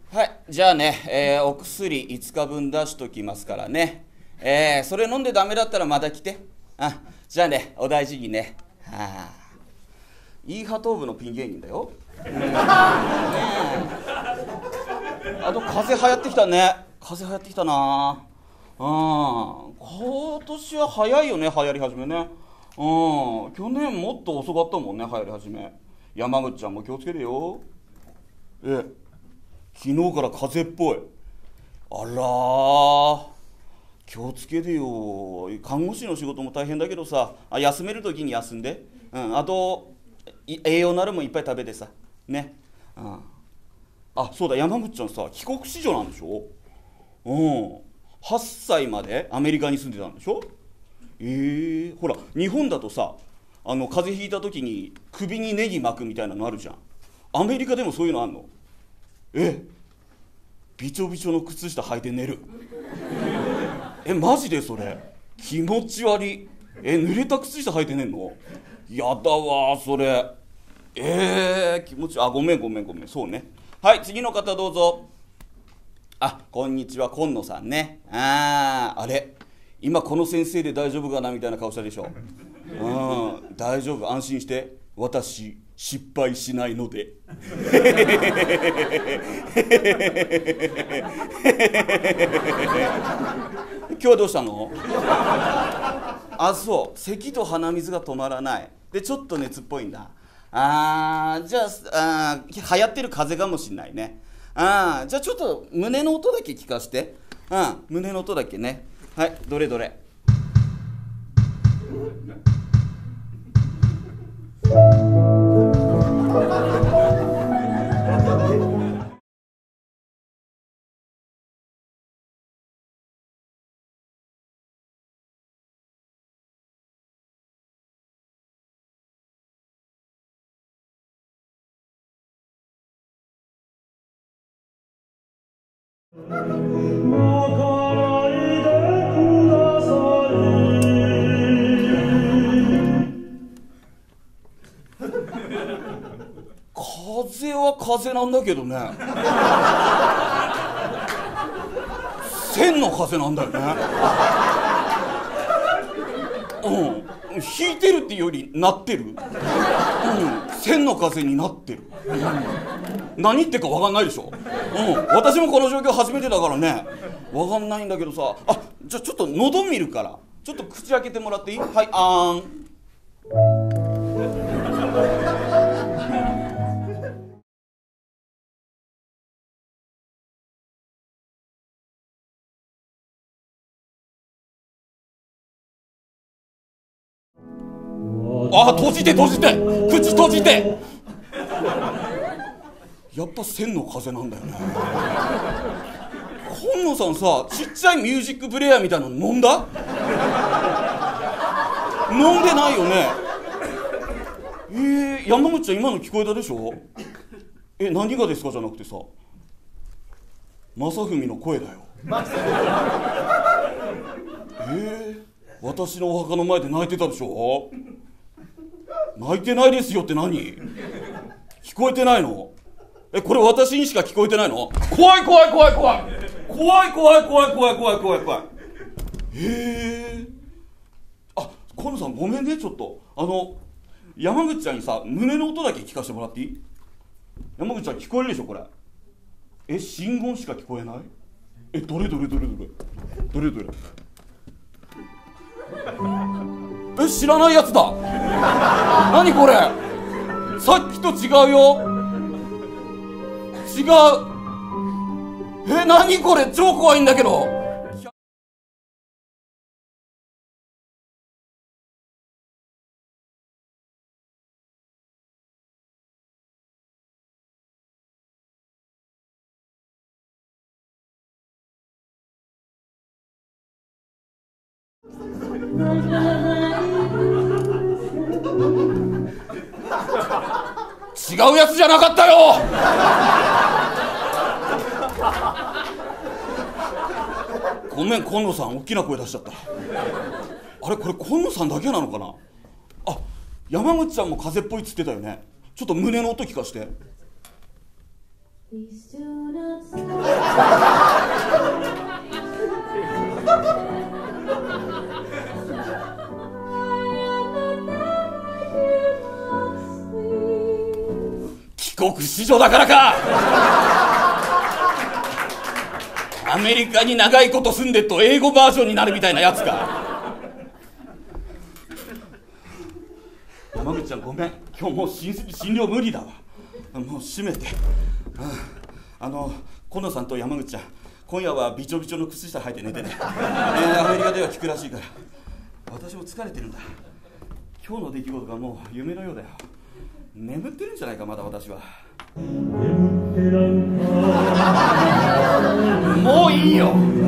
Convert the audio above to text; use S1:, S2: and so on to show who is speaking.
S1: はい、じゃあね、お薬5日分出しときますからね。それ飲んでダメだったらまた来て。じゃあね、お大事にね。イーハトーブのピン芸人だよ。あと風邪流行ってきたね。風邪流行ってきたな。今年は早いよね、流行り始めね。去年もっと遅かったもんね、流行り始め。山口ちゃんも気をつけてよ。昨日から風邪っぽい。あらー、気をつけてよ。看護師の仕事も大変だけどさ、休める時に休んで、あと栄養なるもんいっぱい食べてさね。そうだ、山口ちゃんさ帰国子女なんでしょ。8歳までアメリカに住んでたんでしょ。ほら日本だとさ、風邪ひいた時に首にネギ巻くみたいなのあるじゃん。アメリカでもそういうのあんの？びちょびちょの靴下履いて寝る。マジでそれ気持ち悪い。濡れた靴下履いて寝んの？やだわそれ。気持ちごめんそうね。はい、次の方どうぞ。こんにちは、今野さんね。あれ今この先生で大丈夫かなみたいな顔したでしょ。大丈夫、安心して。私失敗しないので。今日はどうしたの？そう、咳と鼻水が止まらないでちょっと熱っぽいんだ。じゃあ流行ってる風邪かもしんないね。じゃあちょっと胸の音だけ聞かせて。胸の音だけね。はい、どれどれ。風は風なんだけどね。千の風なんだよね。引いてるっていうよりなってる。千の風になってる。何言ってるか分かんないでしょ。私もこの状況初めてだからね分かんないんだけどさ。じゃあちょっと喉見るからちょっと口開けてもらっていい？はい、閉じて口閉じて。やっぱ千の風なんだよね。今野さんさ、ちっちゃいミュージックプレイヤーみたいなの飲んだ？飲んでないよね。山口ちゃん今の聞こえたでしょ。何がですかじゃなくてさ、正文の声だよ。私のお墓の前で泣いてたでしょ。泣いてないですよって何？聞こえてないの？これ私にしか聞こえてないの？怖い。今野さんごめんね、ちょっと山口ちゃんにさ胸の音だけ聞かせてもらっていい？山口ちゃん聞こえるでしょこれ。真言しか聞こえない？どれ知らないやつだ。何これ、さっきと違うよ。違う。何これ、超怖いんだけど。違うやつじゃなかったよ。ごめん、今野さん大きな声出しちゃった。これ今野さんだけなのかな。山口ちゃんも風邪っぽいっつってたよね。ちょっと胸の音聞かして。
S2: Please do not sleep. I
S1: 帰国子女だからか。アメリカに長いこと住んでっと英語バージョンになるみたいなやつか。山口ちゃんごめん、今日もう診療無理だわ。もう閉めて。近野さんと山口ちゃん、今夜はびちょびちょの靴下履いて寝てね。アメリカでは聞くらしいから。私も疲れてるんだ。今日の出来事がもう夢のようだよ。眠ってるんじゃないか、まだ私は。もういいよ。